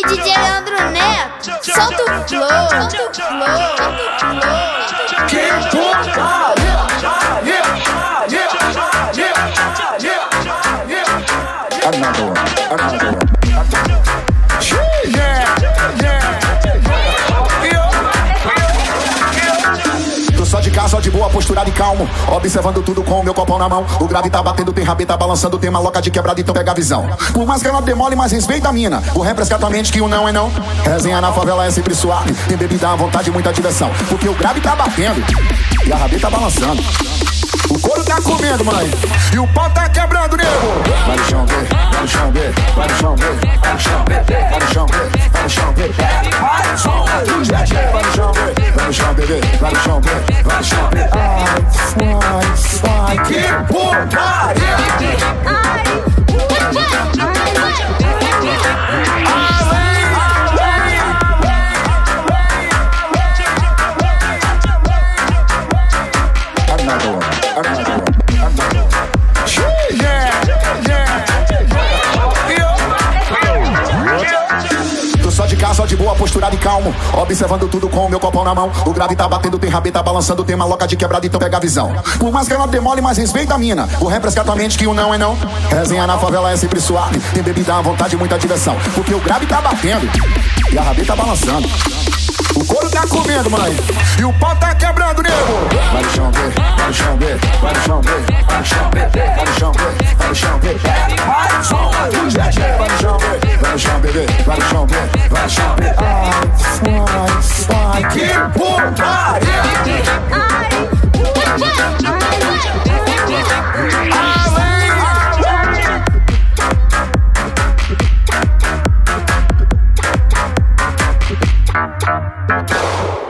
DJ Leandro Neto, solta o flow, solta o flow, solta Só de casa, só de boa, posturado e calmo, observando tudo com o meu copão na mão. O grave tá batendo, tem rabeta balançando, tem uma loca de quebrada, então pega a visão. Por mais que ela demole, mas respeita a mina. O rap rescata a mente que o não é não. Resenha na favela é sempre suave, tem bebida à vontade e muita diversão. Porque o grave tá batendo e a rabeta balançando. O couro tá comendo, mãe, e o pau tá quebrando, nego. Vai no chão, vê, vai no chão, vê, vai no chão, vê, vai no chão, vê, vai no chão, vê, vai no chão, vê, vai no chão, vê, vai no chão, vê, vai no chão, bebê, vai no chão, vê, vai no chão, vê. Ai, que putaria! Só de casa, só de boa, posturado e calmo, observando tudo com o meu copão na mão. O grave tá batendo, tem rabeta balançando, tem uma loca de quebrada, então pega a visão. Por mais que ela demole, mas respeita a mina. O rap rescata a mente que o não é não. Resenha na favela é sempre suave, tem bebida à vontade e muita diversão. Porque o grave tá batendo e a rabeta balançando. O couro tá comendo, mãe, e o pau tá quebrando, nego. Vai no chão, vê, vai no chão, vê, vai no chão, vê, vai no chão, vê, vai no chão, vê, vai no chão, vê, vai no chão, vê, vai no chão, vê, vai no chão, bebê, vai no chão, vê, vai no chão, vê. Ai, que putaria! o flow.